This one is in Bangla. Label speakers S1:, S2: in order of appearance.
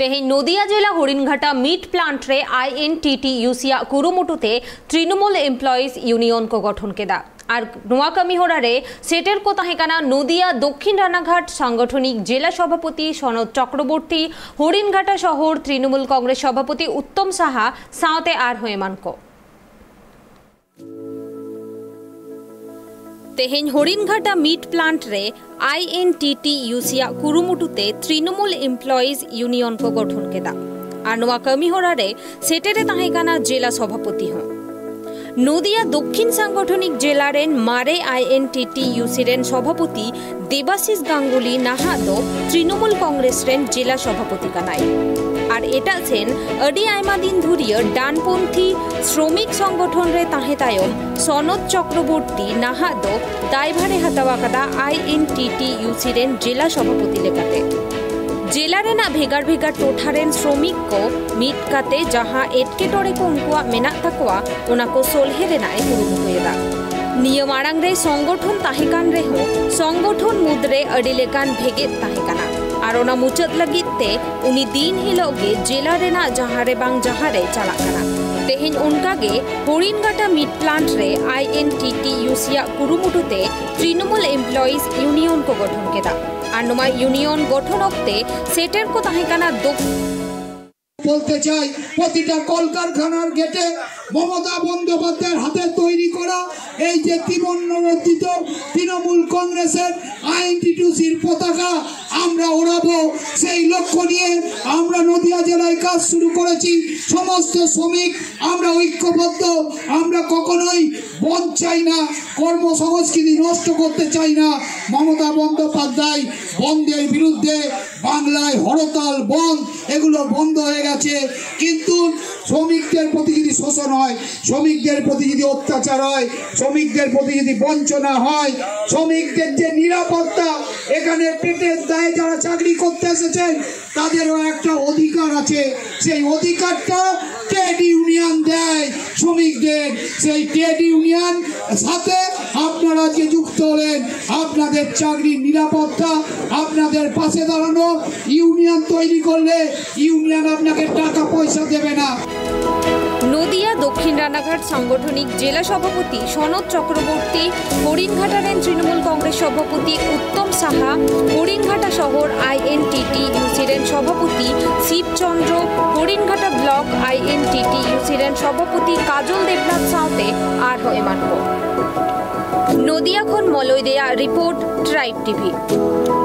S1: तेहें नदिया जिला हरिणघाटा मीट प्लांट रे INTTUC कुरुमुटुते तृणमूल एमप्लॉइज यूनियन को गठन केदा और नोआ कमी होरा रे सेटेर को ताहेकाना नदिया दक्षिण रानाघाट सांगठनिक जिला सभापति सनद चक्रवर्ती हरिणघाटा शहर तृणमूल कांग्रेस सभापति उत्तम साहा साउते आर होएमान को तेहें हरिणघाटा मीट प्लांट रे INTTUC कुरुमुटुते तृणमूल एमप्लॉइज यूनियन को गठन केदा और नोआ कमी होरा रे सेटेरे ताहेकाना जिला सभापति हों नदिया दक्षिण सांगठनिक जिला रेन मारे INTTUC रेन सभापति देबाशिष गांगुली नाहा दो तृणमूल कांग्रेस रेन जिला सभापति कानाय और एटा सेन अडी आयमा दिन धुरिया डानपंथी श्रमिक संगठन रे ताहे तायम सनद चक्रवर्ती नाहा दो दायभारे हतावा कदा INTTUC रेन जिला सभापति लेकाते जिला रेना भेगार भेगार टोठारेन श्रमिक को मीट काते जहां एटकेटोरे को उनकुआ मेना तकवा उना को सोलहे रेनाय कुरुमुटुएदा नियम आड़ांग रे संगठन ताहेकान रे हो संगठन मुद्रे अडी लेकान भेगे ताहेकाना और ओना मुचाद लगित ते उनी दिन हिलोगे जिला रेना जहारे बांग जहारे चला काना तेहें उनका गे हरिणघाटा मीट प्लांट रे INTTUC कुरुमुटुते तृणमूल एमप्लॉइज यूनियन को गठन केदा और नोमा यूनियन गठन ओक्ते सेटेर को ताहेकाना
S2: বলতে চাই প্রতিটা কলকারখানার গেটে মমতা বন্দ্যোপাধ্যায়ের হাতে তৈরি করা এই যে ত্রিবর্ণরঞ্জিত তৃণমূল কংগ্রেসের INTTUCর পতাকা আমরা ওড়াবো সেই লক্ষ্য নিয়ে আমরা নদিয়া জেলায় কাজ শুরু করেছি সমস্ত শ্রমিক আমরা ঐক্যবদ্ধ আমরা কখনোই বন্ধ চাই না কর্মসংস্কৃতি নষ্ট করতে চাই না মমতা বন্দ্যোপাধ্যায় বন্ধের বিরুদ্ধে বাংলায় হরতাল বন্ধ এগুলো বন্ধ হয়ে গেছে কিন্তু শ্রমিকদের প্রতি যদি শোষণ হয় শ্রমিকদের প্রতি যদি অত্যাচার হয় শ্রমিকদের প্রতি যদি বঞ্চনা হয় শ্রমিকদের যে নিরাপত্তা এখানে পেটের দায়ে যারা চাকরি করতে এসেছেন তাদেরও একটা অধিকার আছে সেই অধিকারটা ট্রেড ইউনিয়ন দেয় শ্রমিকদের সেই ট্রেড ইউনিয়ন সাথে আপনারা যে যুক্ত হলেন আপনাদের চাকরির নিরাপত্তা আপনাদের পাশে দাঁড়ানো ইউনিয়ন তৈরি করলে ইউনিয়ন আপনাকে টাকা পয়সা দেবে না
S1: नदिया दक्षिण रानाघाट सांगठनिक जिला सभापति सनद चक्रवर्ती हरिणघाटा रेन तृणमूल कांग्रेस सभापति उत्तम साहा हरिणघाटा शहर INTTUC रेन सभापति शिवचंद्र हरिणघाटा ब्लक INTTUC रेन सभापति काजल देवनाथ साउते आर होएमान को नदिया खन मलय देया रिपोर्ट ट्राइब टीवी।